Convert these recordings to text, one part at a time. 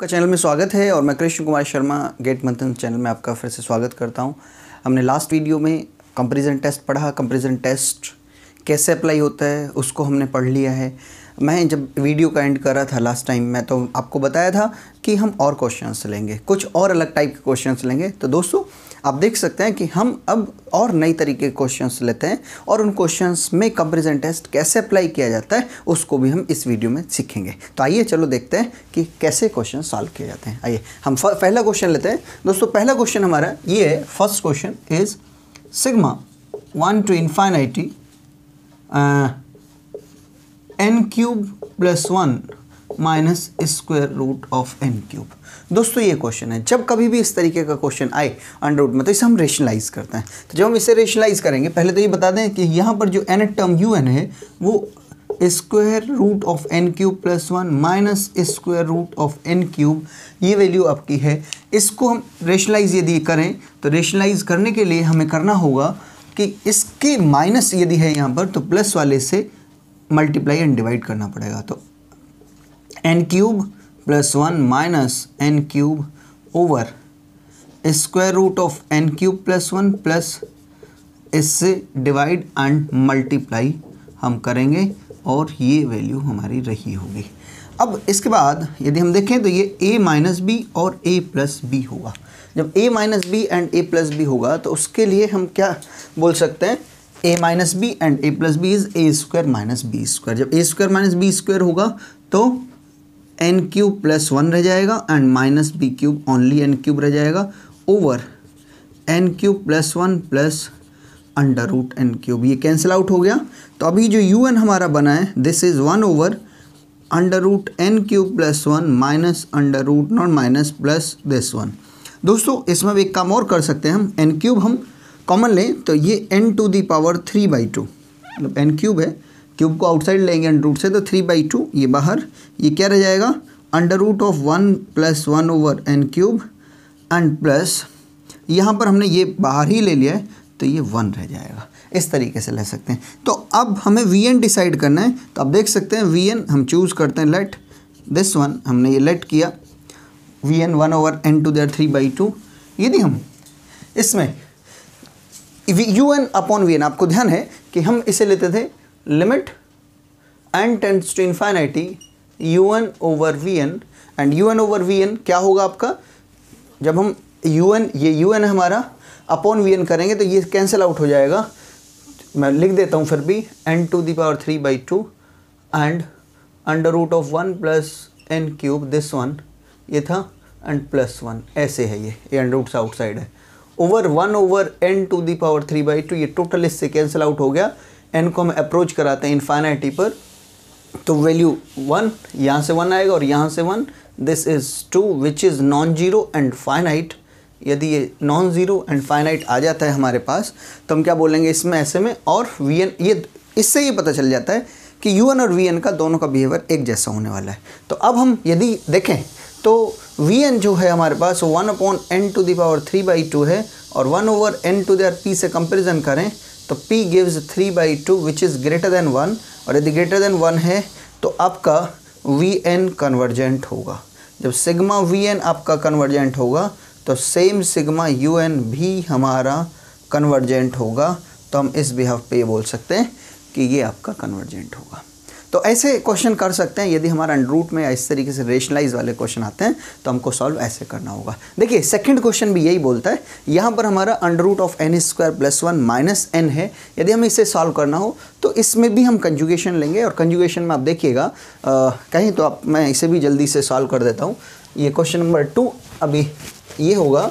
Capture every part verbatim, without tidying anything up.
आपका चैनल में स्वागत है और मैं कृष्ण कुमार शर्मा गेट मंथन चैनल में आपका फिर से स्वागत करता हूं। हमने लास्ट वीडियो में कंपैरिजन टेस्ट पढ़ा। कंपैरिजन टेस्ट कैसे अप्लाई होता है उसको हमने पढ़ लिया है। मैं जब वीडियो का एंड कर रहा था लास्ट टाइम में तो आपको बताया था कि हम और क्वेश्चंस लेंगे, कुछ और अलग टाइप के क्वेश्चंस लेंगे। तो दोस्तों आप देख सकते हैं कि हम अब और नई तरीके के क्वेश्चंस लेते हैं और उन क्वेश्चंस में कंपैरिजन टेस्ट कैसे अप्लाई किया जाता है उसको भी हम इस वीडियो में सीखेंगे। तो आइए चलो देखते हैं कि कैसे क्वेश्चन सॉल्व किए जाते हैं। आइए हम पहला क्वेश्चन लेते हैं। दोस्तों पहला क्वेश्चन हमारा ये है। First question is sigma one to infinity n cube plus one minus square root of n cube. दोस्तों ये क्वेश्चन है, जब कभी भी इस तरीके का क्वेश्चन आए अंडर रूट में तो इसे हम रेशनलाइज करते हैं। तो जब हम इसे रेशनलाइज करेंगे, पहले तो ये बता दें कि यहाँ पर जो एन टर्म यू एन है वो square root of n cube plus one minus square root of n cube, ये वैल्यू आपकी है। इसको हम रेशनलाइज यदि करें तो रेशनलाइज करने के लिए हमें करना होगा कि इसके माइनस यदि है यहाँ पर तो प्लस वाले से मल्टीप्लाई एंड डिवाइड करना पड़ेगा। तो n cube plus one minus n cube over square root of n cube plus one plus इससे डिवाइड एंड मल्टीप्लाई हम करेंगे और ये वैल्यू हमारी रही होगी। अब इसके बाद यदि हम देखें तो ये a माइनस बी और a प्लस बी होगा। जब a minus b and a plus b होगा तो उसके लिए हम क्या बोल सकते हैं, a minus b and a plus b is a square minus b square. जब a square minus b square होगा तो एन क्यूब प्लस वन रह जाएगा and minus b cube only n cube रह जाएगा over n cube plus one plus under root n cube. ये cancel out हो गया। तो अभी जो यू एन हमारा बना है this is one over under root n cube plus one minus under root not minus plus this one. दोस्तों इसमें भी एक काम और कर सकते हैं हम, एन क्यूब हम कॉमन लें तो ये n to the power three by two, मतलब एन क्यूब है, क्यूब को आउटसाइड लेंगे अंडर रूट से तो थ्री बाई टू ये बाहर, ये क्या रह जाएगा under root of one plus one over n cube and plus यहाँ पर हमने ये बाहर ही ले लिया है तो ये वन रह जाएगा। इस तरीके से ले सकते हैं। तो अब हमें वी एन डिसाइड करना है। तो आप देख सकते हैं वी एन हम चूज़ करते हैं, लेट दिस वन, हमने ये लेट किया v n one over n to there three by two. यदि हम इसमें u n upon v n, आपको ध्यान है कि हम इसे लेते थे limit n tends to infinity u n over v n and u n over v n क्या होगा आपका, जब हम यू एन ये यू एन हमारा अपॉन वी एन करेंगे तो ये कैंसिल आउट हो जाएगा। मैं लिख देता हूँ फिर भी n to the power three by two and under root of one plus n cube this one, ये था एंड प्लस वन, ऐसे है ये ये अंडर रूट से आउटसाइड है over one over n to the power three by two. ये total इससे कैंसिल आउट हो गया। एन को हम अप्रोच कराते हैं इन्फाइनिटी पर तो वैल्यू वन, यहाँ से वन आएगा और यहाँ से one, this is two which is non zero and finite. यदि ये नॉन ज़ीरो एंड फाइनाइट आ जाता है हमारे पास तो हम क्या बोलेंगे इसमें ऐसे में, और वी एन, ये इससे ये पता चल जाता है कि यू एन और वी एन का दोनों का बिहेवियर एक जैसा होने वाला है। तो अब हम यदि देखें तो वी एन जो है हमारे पास one upon n to the power three by two है और one over n to there p से कंपेरिजन करें तो p gives three by two which is greater than one, और यदि ग्रेटर देन वन है तो आपका vn कन्वर्जेंट होगा। जब सिग्मा vn आपका कन्वर्जेंट होगा तो सेम सिग्मा un भी हमारा कन्वर्जेंट होगा। तो हम इस बिहाफ पे ये बोल सकते हैं कि ये आपका कन्वर्जेंट होगा। तो ऐसे क्वेश्चन कर सकते हैं। यदि हमारा अंडर रूट में इस तरीके से रेशनलाइज वाले क्वेश्चन आते हैं तो हमको सॉल्व ऐसे करना होगा। देखिए सेकंड क्वेश्चन भी यही बोलता है। यहाँ पर हमारा under root of n square plus one minus n है। यदि हमें इसे सॉल्व करना हो तो इसमें भी हम कंजुगेशन लेंगे और कंजुगेशन में आप देखिएगा कहीं तो आप मैं इसे भी जल्दी से सॉल्व कर देता हूँ। ये क्वेश्चन नंबर टू अभी ये होगा,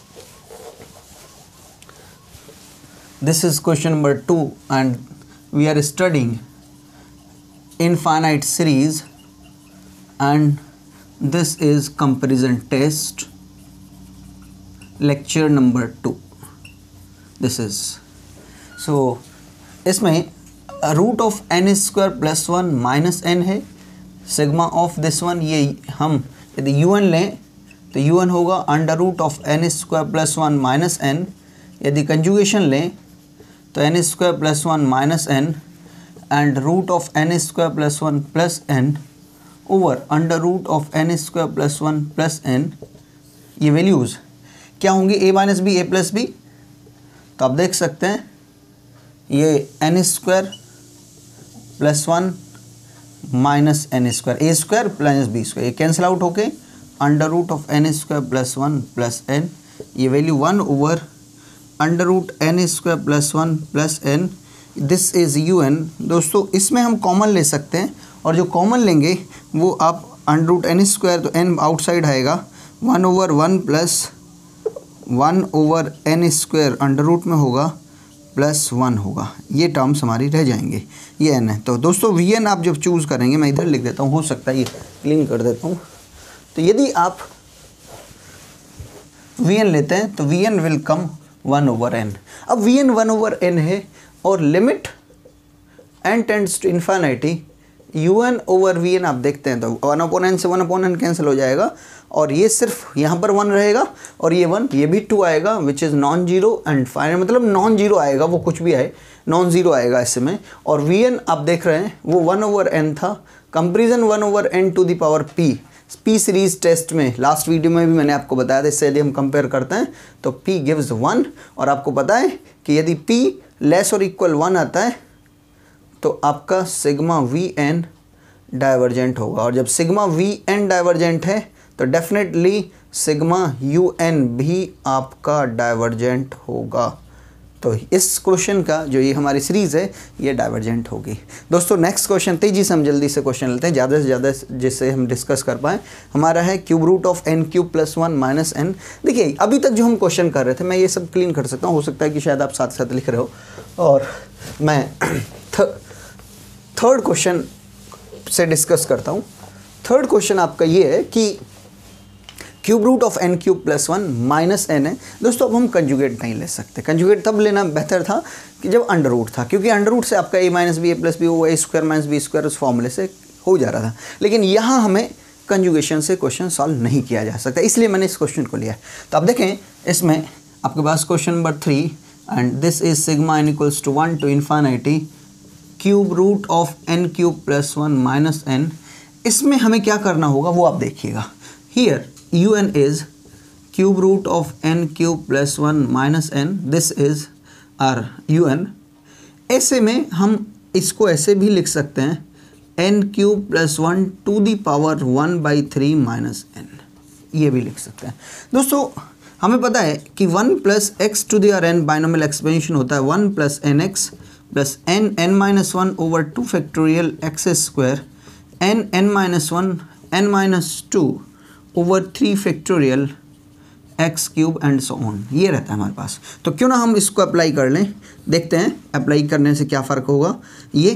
this is question number two and we are studying infinite series and this is comparison test lecture number two. This is so इसमें root of n square plus one minus n है, sigma of this one, ये हम यदि u n लें तो u n होगा under root of n square plus one minus n. यदि conjugation लें तो n square plus one minus n and root of n square plus one plus n over under root of n square plus one plus n, ये values क्या होंगी, ए minus b a plus b. तो आप देख सकते हैं ये n square plus one minus n square, a square plus b square, ये कैंसिल आउट होके under root of n square plus one plus n, ये value one over under root n square plus one plus n, this is u n. दोस्तों इसमें हम common ले सकते हैं और जो कॉमन लेंगे वो आप अंडर रूट एन स्क्वायर, तो एन आउटसाइड आएगा, one over one plus one over n square under root में होगा प्लस वन होगा, ये टर्म्स हमारी रह जाएंगे, ये एन है। तो दोस्तों वी एन आप जब चूज़ करेंगे, मैं इधर लिख देता हूँ, हो सकता है ये क्लीन कर देता हूँ। तो यदि आप वी एन लेते हैं तो v n will come one over n. अब v n one over n है और limit n tends to infinity, u n over v n आप देखते हैं तो वन अपॉन एन से वन अपॉन एन कैंसिल हो जाएगा और ये सिर्फ यहाँ पर वन रहेगा और ये वन, ये भी टू आएगा which is non zero and final, मतलब नॉन जीरो आएगा, वो कुछ भी आए नॉन जीरो आएगा इसमें। और वी एन आप देख रहे हैं वो वन ओवर एन था, comparison one over n to the power p, p series test में लास्ट वीडियो में भी मैंने आपको बताया था, इससे यदि हम कंपेयर करते हैं तो पी गिव्स वन, और आपको पता है कि यदि पी लेस और इक्वल वन आता है तो आपका सिग्मा वी एन डाइवर्जेंट होगा, और जब सिग्मा वी एन डाइवर्जेंट है तो डेफिनेटली सिग्मा यू एन भी आपका डाइवर्जेंट होगा। तो इस क्वेश्चन का जो ये हमारी सीरीज़ है ये डाइवर्जेंट होगी। दोस्तों नेक्स्ट क्वेश्चन, तेजी से हम जल्दी से क्वेश्चन लेते हैं, ज़्यादा से ज़्यादा जिससे हम डिस्कस कर पाएँ। हमारा है cube root of n cube plus one minus n. देखिए अभी तक जो हम क्वेश्चन कर रहे थे, मैं ये सब क्लीन कर सकता हूँ, हो सकता है कि शायद आप साथ साथ लिख रहे हो, और मैं थर्ड क्वेश्चन से डिस्कस करता हूँ। थर्ड क्वेश्चन आपका ये है कि cube root of n cube plus one minus n है। दोस्तों अब हम कंजुगेट नहीं ले सकते, कंजुगेट तब लेना बेहतर था कि जब अंडर रूट था, क्योंकि अंडर रूट से आपका a minus b a plus b वो a square minus b square उस फॉर्मूले से हो जा रहा था, लेकिन यहाँ हमें कंजुगेशन से क्वेश्चन सॉल्व नहीं किया जा सकता, इसलिए मैंने इस क्वेश्चन को लिया है। तो आप देखें इसमें आपके पास question number three, and this is sigma n equals to one to infinity cube root of n cube plus one minus n. इसमें हमें क्या करना होगा वो आप देखिएगा। Here u n is cube root of n cube plus one minus n, this is our u n. ऐसे में हम इसको ऐसे भी लिख सकते हैं n cube plus one to the power one by three minus n, ये भी लिख सकते हैं। दोस्तों हमें पता है कि one plus x to the r n binomial expansion होता है one plus n x plus n n minus one over two factorial x square n n minus one n minus two over three factorial x cube and so on, ये रहता है हमारे पास। तो क्यों ना हम इसको अप्लाई कर लें, देखते हैं अप्लाई करने से क्या फ़र्क होगा। ये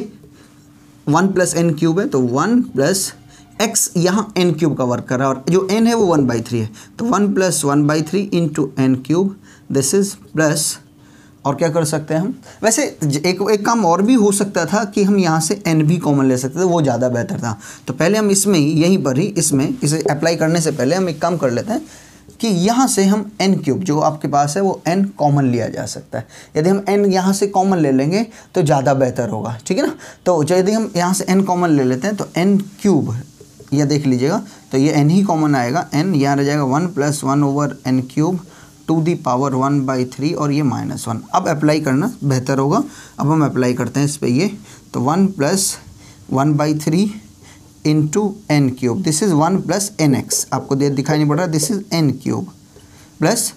वन प्लस एन क्यूब है तो वन प्लस एक्स यहाँ एन क्यूब का वर्क कर रहा है और जो एन है वो वन बाई थ्री है, तो one plus one by three into n cube, this is plus, और क्या कर सकते हैं हम, वैसे एक एक काम और भी हो सकता था कि हम यहाँ से एन भी कॉमन ले सकते थे, वो ज़्यादा बेहतर था। तो पहले हम इसमें ही यहीं पर ही इसमें इसे अप्लाई करने से पहले हम एक काम कर लेते हैं कि यहाँ से हम एन क्यूब जो आपके पास है वो एन कॉमन लिया जा सकता है। यदि हम एन यहाँ से कॉमन ले लेंगे तो ज़्यादा बेहतर होगा, ठीक है ना। तो यदि हम यहाँ से एन कॉमन ले लेते हैं तो एन क्यूब, यह देख लीजिएगा, तो ये एन ही कॉमन आएगा, एन यहाँ रह जाएगा one plus one over n cube to the power one by three और ये माइनस वन। अब अप्लाई करना बेहतर होगा, अब हम अप्लाई करते हैं इस पर ये, तो one plus one by three into n cube, this is one plus n x, आपको देर दिखाई नहीं पड़ रहा, this is n cube plus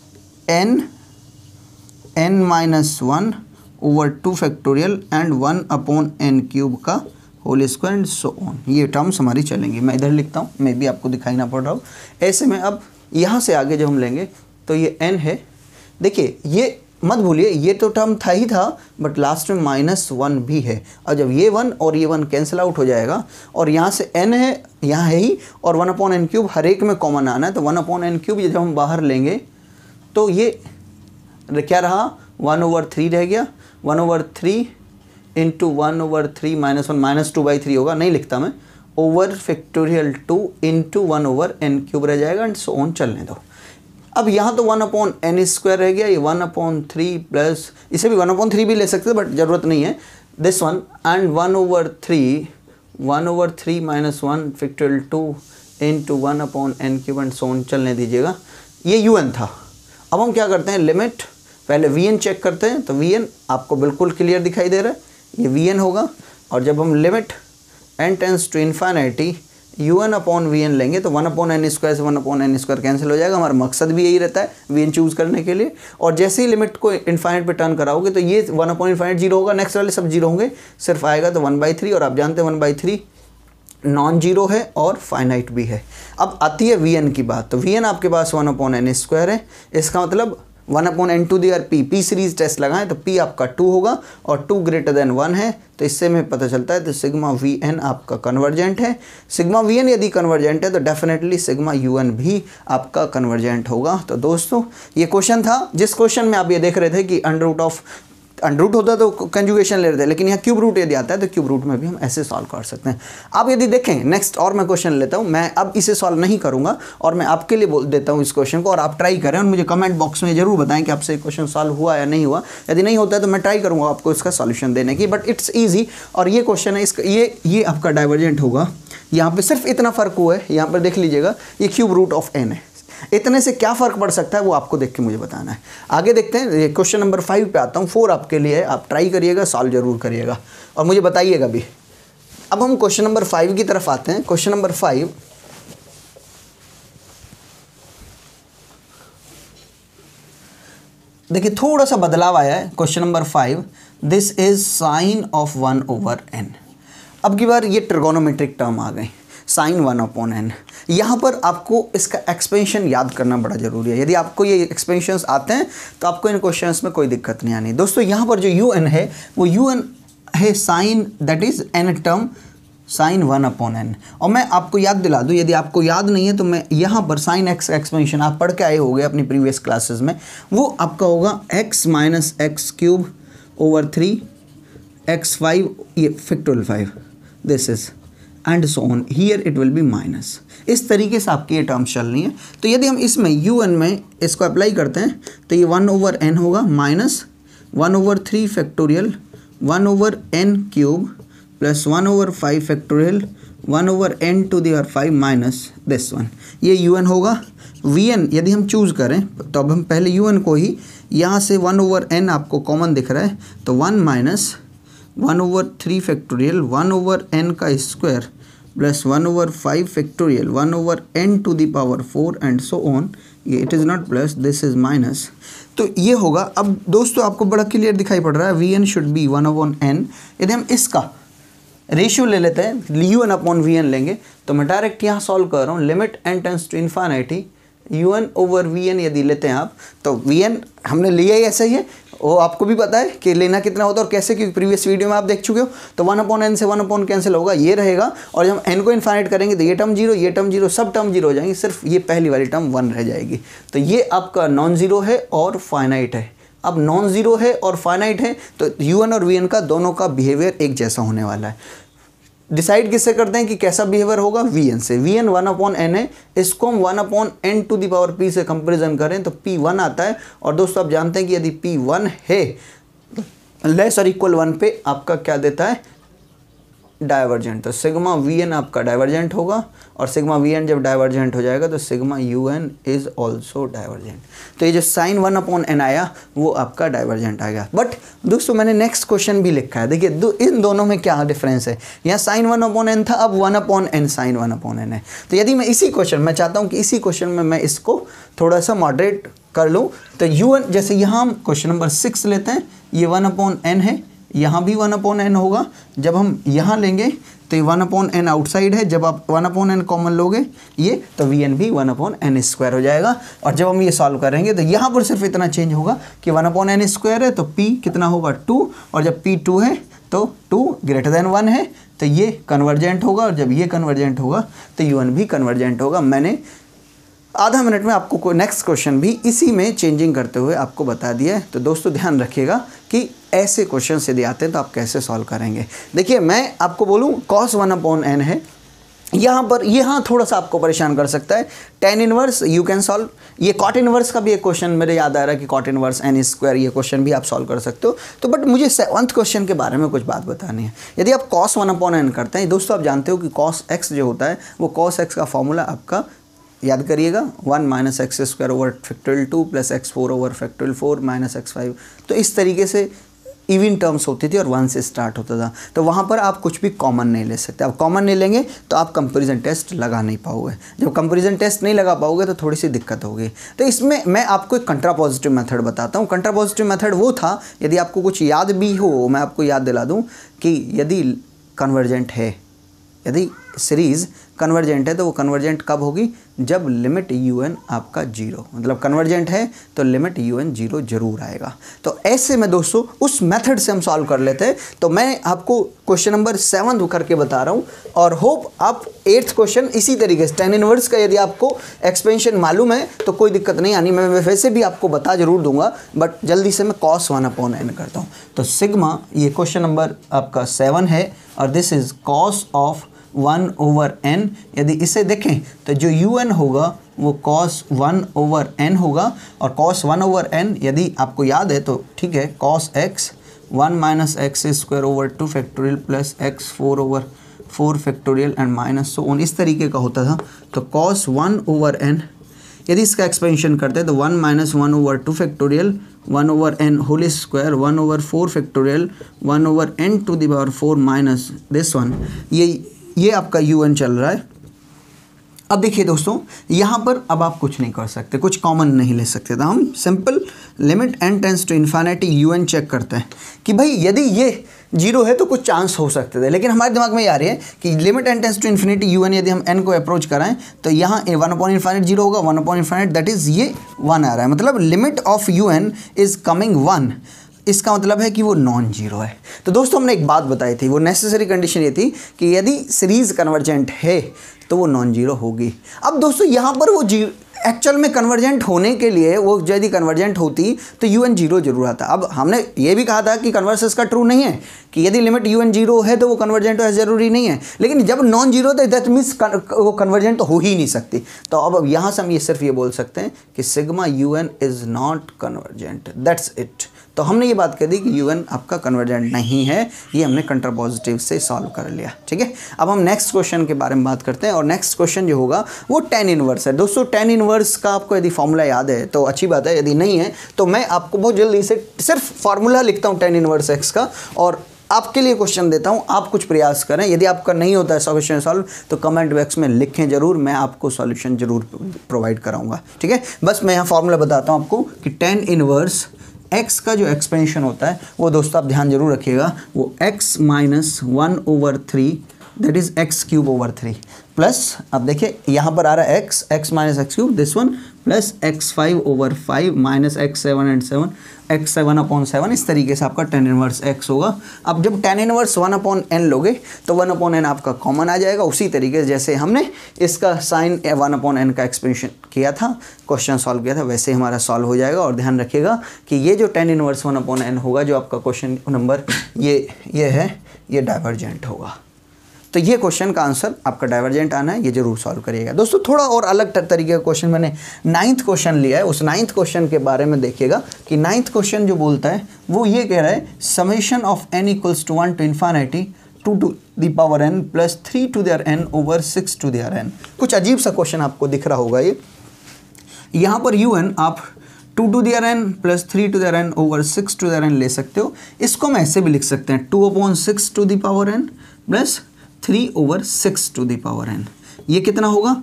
n n minus one over two factorial and one upon n cube का whole square and so on, ये terms हमारी चलेंगी। मैं इधर लिखता हूँ, मे भी आपको दिखाई ना पड़ रहा हो। ऐसे में अब यहाँ से आगे जब हम लेंगे तो ये n है, देखिए ये मत भूलिए ये तो टर्म था ही था बट लास्ट में माइनस वन भी है, और जब ये वन और ये वन कैंसिल आउट हो जाएगा और यहाँ से n है, यहाँ है ही, और वन अपॉन एन क्यूब हर एक में कॉमन आना है, तो वन अपॉन एन क्यूब जब हम बाहर लेंगे तो ये क्या रहा, वन ओवर थ्री रह गया, one over three into one over three minus one, minus two by three होगा, नहीं लिखता मैं, over factorial two into one over n cube रह जाएगा एंड सो ऑन, चलने दो। अब यहाँ तो वन अपॉन एन स्क्वायर रह गया, ये वन अपॉन थ्री प्लस, इसे भी वन अपॉन थ्री भी ले सकते हैं बट ज़रूरत नहीं है, this one and one over three one over three minus one factorial two into one upon n cube and so on चलने दीजिएगा। ये यू एन था। अब हम क्या करते हैं, लिमिट पहले वी एन चेक करते हैं। तो वी एन आपको बिल्कुल क्लियर दिखाई दे रहा है, ये वी एन होगा। और जब हम limit n tends to infinity u n upon v n लेंगे तो वन अपॉन एन स्क्वायर से one upon n square cancel हो जाएगा। हमारा मकसद भी यही रहता है वी एन चूज़ करने के लिए। और जैसे ही लिमिट को इन्फाइनाइट पे टर्न कराओगे तो ये वन अपॉन इन्फाइनाइट जीरो होगा, नेक्स्ट वाले सब जीरो होंगे, सिर्फ आएगा तो वन बाई थ्री। और आप जानते हैं one by three non zero है और फाइनाइट भी है। अब आती है वी एन की बात। तो वी एन आपके पास वन अपॉन एन स्क्वायर है, इसका मतलब one upon n to the r p p series test लगाएं तो पी आपका टू होगा और टू ग्रेटर देन वन है। तो इससे हमें पता चलता है तो सिग्मा वी एन आपका कन्वर्जेंट है। सिग्मा वी एन यदि कन्वर्जेंट है तो डेफिनेटली सिग्मा यू एन भी आपका कन्वर्जेंट होगा। तो दोस्तों ये क्वेश्चन था, जिस क्वेश्चन में आप ये देख रहे थे कि under root of under root होता है तो कंजुगेशन ले रहे थे, लेकिन यहाँ क्यूब रूट यदि आता है तो क्यूब रूट में भी हम ऐसे सॉल्व कर सकते हैं। आप यदि देखें नेक्स्ट और मैं क्वेश्चन लेता हूँ, मैं अब इसे सॉल्व नहीं करूँगा और मैं आपके लिए बोल देता हूँ इस क्वेश्चन को और आप ट्राई करें और मुझे कमेंट बॉक्स में जरूर बताएं कि आपसे क्वेश्चन सॉल्व हुआ या नहीं हुआ। यदि नहीं होता है तो मैं ट्राई करूँगा आपको इसका सॉल्यूशन देने की, बट इट्स ईजी। और ये क्वेश्चन है, इसका ये ये आपका डाइवर्जेंट होगा। यहाँ पर सिर्फ इतना फ़र्क हुआ है, यहाँ पर देख लीजिएगा ये क्यूब रूट ऑफ एन है। इतने से क्या फ़र्क पड़ सकता है वो आपको देख के मुझे बताना है। आगे देखते हैं, क्वेश्चन नंबर फाइव पे आता हूँ। फोर आपके लिए है, आप ट्राई करिएगा, सॉल्व जरूर करिएगा और मुझे बताइएगा भी। अब हम क्वेश्चन नंबर फाइव की तरफ आते हैं। क्वेश्चन नंबर फाइव देखिए थोड़ा सा बदलाव आया है। Question number five, this is sine of one over n. अब की बार ये ट्रिगोनोमेट्रिक टर्म आ गए, साइन वन अपॉन एन। यहाँ पर आपको इसका एक्सपेंशन याद करना बड़ा ज़रूरी है। यदि आपको ये एक्सपेंशंस आते हैं तो आपको इन क्वेश्चंस में कोई दिक्कत नहीं आनी। दोस्तों यहाँ पर जो यू एन है वो यू एन है sine, that is n term sine one upon n. और मैं आपको याद दिला दूँ, यदि आपको याद नहीं है तो मैं यहाँ पर साइन एक्स एक्सपेंशन आप पढ़ के आए होंगे अपनी प्रीवियस क्लासेस में, वो आपका होगा x minus x cube over three x five ये factorial five, this is and so on, here it will be minus. इस तरीके से आपकी ये टर्म्स चल रही हैं। तो यदि हम इसमें यू एन में इसको अप्लाई करते हैं तो ये वन ओवर एन होगा minus one over three factorial one over n cube plus one over five factorial one over n to the power five minus this one. ये यू एन होगा। V n यदि हम choose करें तो अब हम पहले यू एन को ही यहाँ से वन ओवर एन आपको कॉमन दिख रहा है तो one minus one over three factorial one over n का square plus one over five factorial one over n to the power four and so on. ये it is not plus, this is minus. तो ये होगा। अब दोस्तों आपको बड़ा clear दिखाई पड़ रहा है, v n should be one upon n. यदि हम इसका रेशियो ले लेते हैं, u n upon v n लेंगे तो मैं डायरेक्ट यहाँ सॉल्व कर रहा हूँ। Limit n tends to infinity u n over v n यदि लेते हैं आप तो वी एन हमने लिया ही ऐसा ही है, वो आपको भी पता है कि लेना कितना होता है और कैसे, क्योंकि प्रीवियस वीडियो में आप देख चुके हो। तो वन अपॉन एन से वन अपॉन कैंसिल होगा, ये रहेगा। और जब एन को इन्फाइनाइट करेंगे तो ये टर्म जीरो, ये टर्म जीरो, सब टर्म जीरो हो जाएंगे, सिर्फ ये पहली वाली टर्म वन रह जाएगी। तो ये आपका नॉन जीरो है और फाइनाइट है। अब नॉन जीरो है और फाइनाइट है तो यू एन और वी एन का दोनों का बिहेवियर एक जैसा होने वाला है। डिसाइड किससे करते हैं कि कैसा बिहेवियर होगा, वी एन से। V n one upon n है, इसको हम one upon n to the power p से कंपेरिजन करें तो पी वन आता है। और दोस्तों आप जानते हैं कि यदि पी वन है लेस और इक्वल वन पे आपका क्या देता है, डाइवर्जेंट। तो सिग्मा वी एन आपका डाइवर्जेंट होगा और सिग्मा वी एन जब डाइवर्जेंट हो जाएगा तो sigma u n is also divergent. तो ये जो साइन वन अपॉन एन आया वो आपका डाइवर्जेंट आ गया। बट दोस्तों मैंने नेक्स्ट क्वेश्चन भी लिखा है, देखिए दो इन दोनों में क्या डिफरेंस है। यहाँ साइन वन अपॉन एन था, अब one upon n sine one upon n है। तो यदि मैं इसी क्वेश्चन मैं चाहता हूँ कि इसी क्वेश्चन में मैं इसको थोड़ा सा मॉडरेट कर लूँ तो यू एन, जैसे यहाँ हम क्वेश्चन नंबर सिक्स लेते हैं, ये वन अपॉन एन है, यहाँ भी वन अपॉन एन होगा। जब हम यहाँ लेंगे तो ये वन अपॉन एन आउटसाइड है, जब आप वन अपॉन एन कॉमन लोगे ये तो वी एन भी वन अपॉन एन स्क्वायर हो जाएगा। और जब हम ये सॉल्व करेंगे तो यहाँ पर सिर्फ इतना चेंज होगा कि वन अपॉन एन स्क्वायर है तो पी कितना होगा टू, और जब पी टू है तो टू ग्रेटर देन वन है तो ये कन्वर्जेंट होगा, और जब ये कन्वर्जेंट होगा तो यू एन भी कन्वर्जेंट होगा। मैंने आधा मिनट में आपको कोई नेक्स्ट क्वेश्चन भी इसी में चेंजिंग करते हुए आपको बता दिया है। तो दोस्तों ध्यान रखिएगा कि ऐसे क्वेश्चन यदि आते हैं तो आप कैसे सॉल्व करेंगे। देखिए मैं आपको बोलूँ कॉस वन अपॉन एन है, यहाँ पर यहाँ थोड़ा सा आपको परेशान कर सकता है। Tan inverse you can solve, ये कॉट इनवर्स का भी एक क्वेश्चन मेरे याद आ रहा है कि कॉट इनवर्स एन स्क्वायर, ये क्वेश्चन भी आप सॉल्व कर सकते हो। तो बट मुझे सेवंथ क्वेश्चन के बारे में कुछ बात बतानी है। यदि आप कॉस वन अपॉन एन करते हैं, दोस्तों आप जानते हो कि कॉस एक्स जो होता है वो कॉस एक्स का फॉर्मूला आपका याद करिएगा one minus x square over factorial two plus x four over factorial four minus x five. तो इस तरीके से इवन टर्म्स होती थी और वन से स्टार्ट होता था। तो वहाँ पर आप कुछ भी कॉमन नहीं ले सकते। आप कॉमन नहीं लेंगे तो आप कंपैरिजन टेस्ट लगा नहीं पाओगे। जब कंपैरिजन टेस्ट नहीं लगा पाओगे तो थोड़ी सी दिक्कत होगी। तो इसमें मैं आपको एक कंट्रापॉजिटिव मेथड बताता हूँ। कंट्रापॉजिटिव मेथड वो था, यदि आपको कुछ याद भी हो मैं आपको याद दिला दूँ कि यदि कन्वर्जेंट है, यदि सीरीज़ कन्वर्जेंट है तो वो कन्वर्जेंट कब होगी, जब लिमिट यू एन आपका जीरो, मतलब कन्वर्जेंट है तो लिमिट यू एन जीरो जरूर आएगा। तो ऐसे में दोस्तों उस मेथड से हम सॉल्व कर लेते हैं। तो मैं आपको क्वेश्चन नंबर सेवन करके बता रहा हूँ और होप आप एट्थ क्वेश्चन इसी तरीके से टेन इनवर्स का यदि आपको एक्सपेंशन मालूम है तो कोई दिक्कत नहीं आनी, मैं वैसे भी आपको बता जरूर दूंगा, बट जल्दी से मैं कॉस वन अपॉन एन करता हूँ। तो सिग्मा, ये क्वेश्चन नंबर आपका सेवन है और this is cos of one over n. यदि इसे देखें तो जो यू एन होगा वो कॉस वन ओवर एन होगा और कॉस वन ओवर एन यदि आपको याद है तो ठीक है, cos x one minus x square over two factorial plus x four over four factorial and minus so on, इस तरीके का होता था। तो कॉस वन ओवर एन यदि इसका एक्सपेंशन करते हैं तो one minus one over two factorial one over n whole square one over four factorial one over n to the power four minus this one, ये ये आपका यू एन चल रहा है। अब देखिए दोस्तों यहाँ पर अब आप कुछ नहीं कर सकते, कुछ कॉमन नहीं ले सकते। तो हम simple limit n tends to infinity u n check करते हैं कि भाई यदि ये जीरो है तो कुछ चांस हो सकते थे, लेकिन हमारे दिमाग में ये आ रही है कि limit n tends to infinity u n यदि हम एन को अप्रोच कराएं तो यहाँ वन अपॉन इन्फिनिट जीरो होगा, one upon infinite that is ये वन आ रहा है, मतलब limit of u n is coming one. इसका मतलब है कि वो नॉन जीरो है। तो दोस्तों हमने एक बात बताई थी, वो नेसेसरी कंडीशन ये थी कि यदि सीरीज़ कन्वर्जेंट है तो वो नॉन जीरो होगी। अब दोस्तों यहाँ पर वो जीरो एक्चुअल में कन्वर्जेंट होने के लिए वो यदि कन्वर्जेंट होती तो यू एन जीरो जरूर आता। अब हमने ये भी कहा था कि कन्वर्स इसका ट्रू नहीं है कि यदि लिमिट यू एन जीरो है तो वो कन्वर्जेंट हो, ज़रूरी नहीं है, लेकिन जब नॉन जीरो तो दैट मीन्स वो कन्वर्जेंट तो हो ही नहीं सकती। तो अब यहाँ से हम ये सिर्फ ये बोल सकते हैं कि sigma u n is not convergent, that's it. तो हमने ये बात कह दी कि यू एन आपका कन्वर्जेंट नहीं है, ये हमने कंट्रापॉजिटिव से सॉल्व कर लिया। ठीक है, अब हम नेक्स्ट क्वेश्चन के बारे में बात करते हैं और नेक्स्ट क्वेश्चन जो होगा वो टेन इनवर्स है। दोस्तों टेन इनवर्स का आपको यदि फॉर्मूला याद है तो अच्छी बात है, यदि नहीं है तो मैं आपको बहुत जल्दी से सिर्फ फार्मूला लिखता हूँ टेन इनवर्स एक्स का और आपके लिए क्वेश्चन देता हूँ, आप कुछ प्रयास करें। यदि आपका नहीं होता है सॉल्यूशन सॉल्व तो कमेंट बॉक्स में लिखें जरूर, मैं आपको सॉल्यूशन जरूर प्रोवाइड कराऊंगा। ठीक है, बस मैं यहाँ फार्मूला बताता हूँ आपको कि टेन इनवर्स x का जो एक्सपेंशन होता है वो दोस्तों आप ध्यान जरूर रखिएगा, वो x minus one over three that is x cube over three plus, अब देखिए यहाँ पर आ रहा है x, x minus x cube this one plus x five over five minus x seven and seven x seven upon seven, इस तरीके से आपका टेन इनवर्स x होगा। अब जब tan inverse one upon n लोगे तो वन अपॉन एन आपका कॉमन आ जाएगा, उसी तरीके से जैसे हमने इसका साइन वन अपॉन एन का एक्सपेंशन किया था, क्वेश्चन सॉल्व किया था, वैसे ही हमारा सॉल्व हो जाएगा। और ध्यान रखिएगा कि ये जो tan inverse one upon n होगा जो आपका क्वेश्चन नंबर ये ये है, ये डाइवर्जेंट होगा। तो ये क्वेश्चन का आंसर आपका डाइवर्जेंट आना है, ये जरूर सॉल्व करिएगा। दोस्तों थोड़ा और अलग तरीके का क्वेश्चन मैंने नाइन्थ क्वेश्चन लिया है, उस नाइन्थ क्वेश्चन के बारे में देखिएगा कि नाइन्थ क्वेश्चन जो बोलता है वो ये कह रहा है summation of n equals to one to infinity two to the power n plus three to there n over six to there n. कुछ अजीब सा क्वेश्चन आपको दिख रहा होगा, ये यहाँ पर यू एन आप two to there n plus three to there n over six to there n ले सकते हो। इसको हम ऐसे भी लिख सकते हैं two upon six to the power n plus three over six to the power n. ये कितना होगा,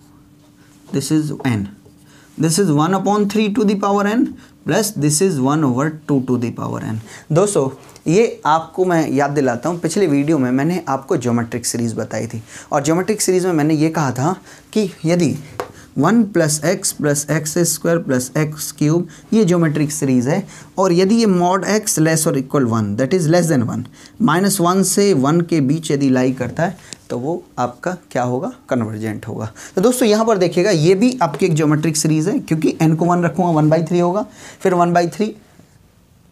this is n, this is one upon three to the power n plus this is one over two to the power n. दोस्तों ये आपको मैं याद दिलाता हूँ, पिछले वीडियो में मैंने आपको ज्योमेट्रिक सीरीज़ बताई थी और ज्योमेट्रिक सीरीज़ में मैंने ये कहा था कि यदि one plus x plus x square plus x cube ये ज्योमेट्रिक सीरीज़ है और यदि ये मॉड एक्स लेस और equal one that is less than one minus one से वन के बीच यदि लाई करता है तो वो आपका क्या होगा, कन्वर्जेंट होगा। तो दोस्तों यहाँ पर देखिएगा ये भी आपकी एक ज्योमेट्रिक सीरीज़ है क्योंकि एन को वन रखूँगा वन बाई थ्री होगा, फिर one by three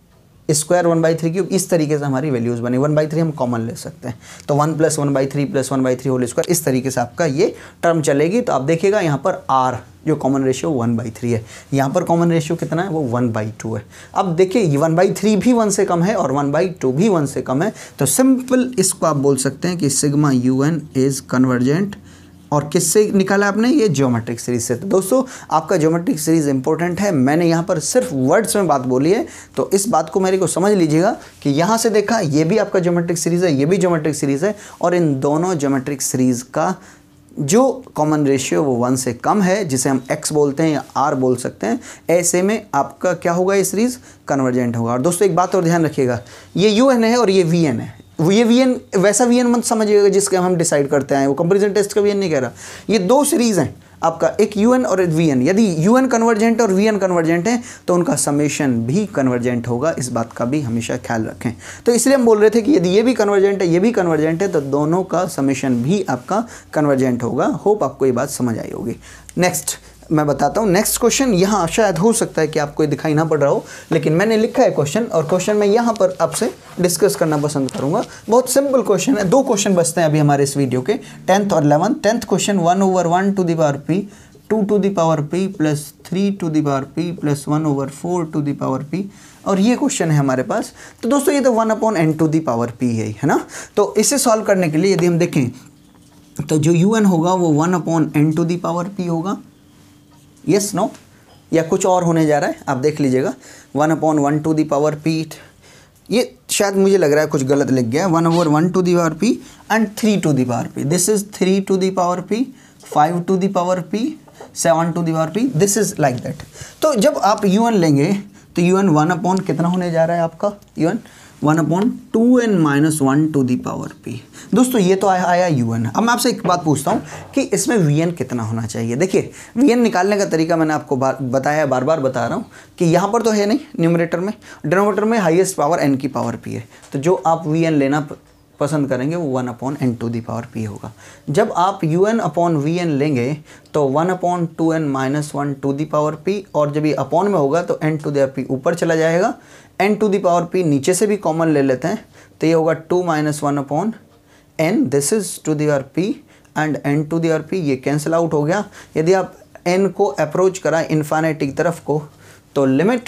square one by three cube, इस तरीके से हमारी वैल्यूज़ बनी। वन बाई थ्री हम कॉमन ले सकते हैं, तो one plus one by three plus one by three whole square, इस तरीके से आपका ये टर्म चलेगी। तो आप देखिएगा यहाँ पर आर जो common ratio one by three है, यहाँ पर कॉमन रेशियो कितना है, वो वन बाई टू है। अब देखिए ये वन बाई थ्री भी वन से कम है और वन बाई टू भी वन से कम है, तो सिंपल इसको आप बोल सकते हैं कि sigma u n is convergent. और किससे निकाला आपने, ये ज्योमेट्रिक सीरीज से। तो दोस्तों आपका ज्योमेट्रिक सीरीज इंपॉर्टेंट है, मैंने यहाँ पर सिर्फ वर्ड्स में बात बोली है, तो इस बात को मेरे को समझ लीजिएगा कि यहाँ से देखा ये भी आपका ज्योमेट्रिक सीरीज है, ये भी ज्योमेट्रिक सीरीज है, और इन दोनों ज्योमेट्रिक सीरीज का जो कॉमन रेशियो वो वन से कम है, जिसे हम x बोलते हैं या r बोल सकते हैं, ऐसे में आपका क्या होगा, ये सीरीज कन्वर्जेंट होगा। और दोस्तों एक बात और ध्यान रखिएगा, ये यू एन है और ये वी एन है, ये वी एन वैसा वी एन मत समझिएगा जिसके हम डिसाइड करते हैं, वो कंपैरिजन टेस्ट का वी एन नहीं कह रहा। ये दो सीरीज़ हैं आपका, एक यू एन और एक वी एन। यदि यू एन कन्वर्जेंट और वी एन कन्वर्जेंट है तो उनका समेशन भी कन्वर्जेंट होगा, इस बात का भी हमेशा ख्याल रखें। तो इसलिए हम बोल रहे थे कि यदि ये भी कन्वर्जेंट है, ये भी कन्वर्जेंट है, तो दोनों का समेशन भी आपका कन्वर्जेंट होगा। होप आपको ये बात समझ आई होगी। नेक्स्ट मैं बताता हूँ, नेक्स्ट क्वेश्चन यहाँ शायद हो सकता है कि आपको ये दिखाई ना पड़ रहा हो, लेकिन मैंने लिखा है क्वेश्चन, और क्वेश्चन मैं यहाँ पर आपसे डिस्कस करना पसंद करूँगा। बहुत सिंपल क्वेश्चन है, दो क्वेश्चन बचते हैं अभी हमारे इस वीडियो के, टेंथ और eleventh. Tenth question, one over one to the power p two to the power p plus three to the power p plus one over four to the power p, और ये question है हमारे पास। तो दोस्तों ये तो one upon n to the power p है, है ना। तो इसे सॉल्व करने के लिए यदि हम देखें तो जो यू एन होगा वो one upon n to the power p होगा, यस नो, या कुछ और होने जा रहा है, आप देख लीजिएगा। One upon one to the power P, ये शायद मुझे लग रहा है कुछ गलत लिख गया, one over one to the power P and three to the power p, this is three to the power p, five to the power p, seven to the power p, this is like that. तो जब आप u N लेंगे तो u n one upon कितना होने जा रहा है आपका, u n one upon two n minus one to the power p. दोस्तों ये तो आया आया यू एन। अब मैं आपसे एक बात पूछता हूँ कि इसमें वी एन कितना होना चाहिए। देखिए वी एन निकालने का तरीका मैंने आपको बार बताया, बार बार बता रहा हूँ कि यहाँ पर तो है नहीं न्यूमरेटर में, डिनोमिनेटर में हाईएस्ट पावर एन की पावर पी है, तो जो आप वी एन लेना पसंद करेंगे वो one upon n to the power p होगा। जब आप u n upon v n लेंगे तो one upon two n minus one to the power p, और जब ये अपॉन में होगा तो n to the power p ऊपर चला जाएगा, n to the power p नीचे से भी कॉमन ले लेते हैं, तो ये होगा two minus one upon N, this is to the power P and N to the power P, ये कैंसिल आउट हो गया। यदि आप एन को अप्रोच कराएं इन्फाइनिटी की तरफ को तो limit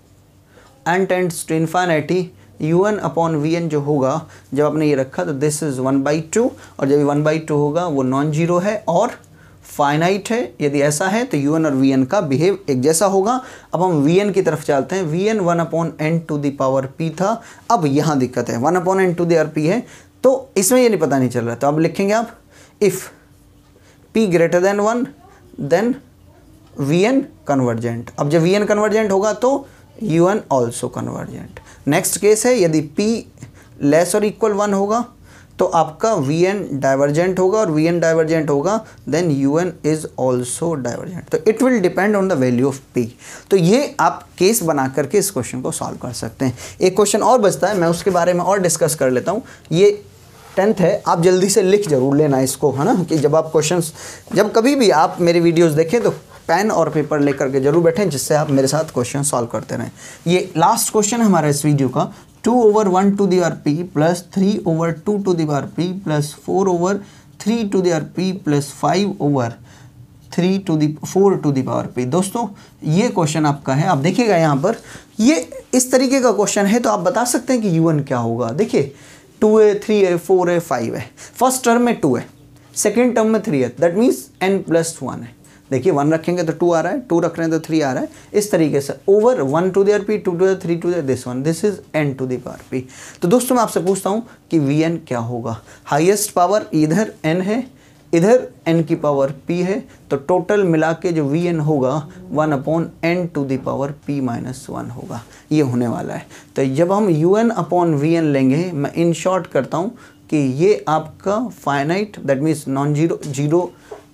n tends to infinity, u n upon v n जो होगा जब आपने ये रखा तो this is one by two, और जब वन बाई टू होगा वो नॉन जीरो है और फाइनाइट है। यदि ऐसा है तो यू एन और वी एन का बिहेव एक जैसा होगा। अब हम वी एन की तरफ चलते हैं, v n one upon n to the power p था, अब यहाँ दिक्कत है, one upon n to the power p है, तो इसमें ये नहीं पता नहीं चल रहा, तो अब लिखेंगे आप if p greater than one then v n convergent. अब जब वी एन कन्वर्जेंट होगा तो u n also convergent. Next case है, यदि p लेस और इक्वल वन होगा तो आपका वी एन डाइवर्जेंट होगा, और वी एन डाइवर्जेंट होगा then u n is also divergent. तो it will depend on the value of p। तो ये आप केस बना करके इस क्वेश्चन को सॉल्व कर सकते हैं। एक क्वेश्चन और बचता है, मैं उसके बारे में और डिस्कस कर लेता हूँ। ये टेंथ है, आप जल्दी से लिख जरूर लेना इसको, है ना, कि जब आप क्वेश्चंस जब कभी भी आप मेरे वीडियोस देखें तो पेन और पेपर लेकर के जरूर बैठें, जिससे आप मेरे साथ क्वेश्चन सॉल्व करते रहें। ये लास्ट क्वेश्चन है हमारा इस वीडियो का, two over one to the power p plus three over two to the power p plus four over three to the power p plus five over three to the four to the power p. दोस्तों ये question आपका है, आप देखिएगा यहाँ पर ये इस तरीके का क्वेश्चन है, तो आप बता सकते हैं कि यू एन क्या होगा। देखिए टू है, थ्री है, फोर है, फाइव है, फर्स्ट टर्म में टू है, सेकेंड टर्म में थ्री है, that means n plus one है। देखिए वन रखेंगे तो टू आ रहा है, टू रख रहे हैं तो थ्री आ रहा है, इस तरीके से over one to there p, two to there, three to there, this one, this is n to the power p. तो दोस्तों मैं आपसे पूछता हूँ कि वी एन क्या होगा। हाईएस्ट पावर इधर एन है, इधर एन की पावर पी है, तो टोटल मिला के जो वी एन होगा one upon n to the power p minus one होगा, ये होने वाला है। तो जब हम u n upon v n लेंगे, मैं इन शॉर्ट करता हूँ कि ये आपका finite, that means non zero, zero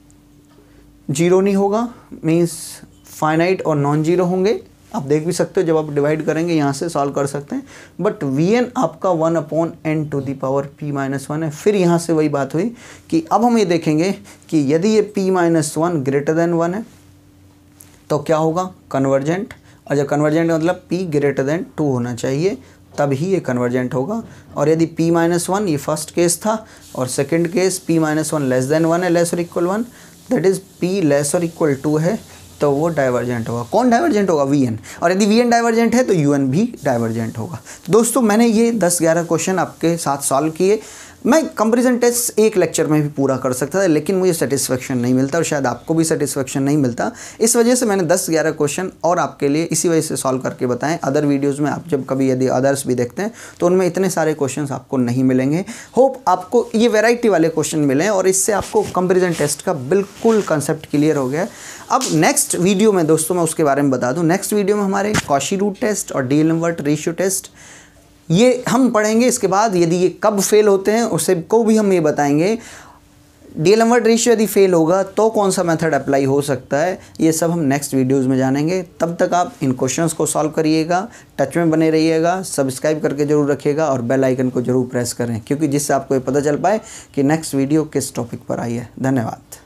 zero नहीं होगा, मीन्स फाइनाइट और नॉन जीरो होंगे। आप देख भी सकते हो, जब आप डिवाइड करेंगे यहाँ से सॉल्व कर सकते हैं, बट वी एन आपका one upon n to the power p minus one है। फिर यहाँ से वही बात हुई कि अब हम ये देखेंगे कि यदि ये p minus one greater than one है तो क्या होगा, कन्वर्जेंट, और जब कन्वर्जेंट मतलब p ग्रेटर देन टू होना चाहिए, तब ही ये कन्वर्जेंट होगा। और यदि p माइनस वन, ये फर्स्ट केस था, और second case p minus one less than one है, लेस और equal one, that is p less और इक्वल टू है, तो वो डाइवर्जेंट होगा। कौन डाइवर्जेंट होगा? V n. और यदि वी एन डाइवर्जेंट है तो यू एन भी डाइवर्जेंट होगा। तो दोस्तों मैंने ये दस ग्यारह क्वेश्चन आपके साथ सॉल्व किए। मैं कंपैरिजन टेस्ट एक लेक्चर में भी पूरा कर सकता था, लेकिन मुझे सेटिस्फेक्शन नहीं मिलता और शायद आपको भी सेटिस्फेक्शन नहीं मिलता। इस वजह से मैंने दस ग्यारह क्वेश्चन और आपके लिए इसी वजह से सॉल्व करके बताएं। अदर वीडियोस में आप जब कभी यदि अदर्स भी देखते हैं तो उनमें इतने सारे क्वेश्चंस आपको नहीं मिलेंगे। होप आपको ये वैरायटी वाले क्वेश्चन मिले और इससे आपको कंपैरिजन टेस्ट का बिल्कुल कंसेप्ट क्लियर हो गया। अब नेक्स्ट वीडियो में दोस्तों मैं उसके बारे में बता दूँ। नेक्स्ट वीडियो में हमारे कॉची रूट टेस्ट और डीएल इनवर्ट रेशियो टेस्ट ये हम पढ़ेंगे। इसके बाद यदि ये कब फेल होते हैं उसे को भी हम ये बताएंगे। डीएल इनवर्ट रेशियो यदि फेल होगा तो कौन सा मेथड अप्लाई हो सकता है, ये सब हम नेक्स्ट वीडियोस में जानेंगे। तब तक आप इन क्वेश्चंस को सॉल्व करिएगा, टच में बने रहिएगा, सब्सक्राइब करके जरूर रखिएगा और बेल आइकन को जरूर प्रेस करें, क्योंकि जिससे आपको ये पता चल पाए कि नेक्स्ट वीडियो किस टॉपिक पर आई है। धन्यवाद।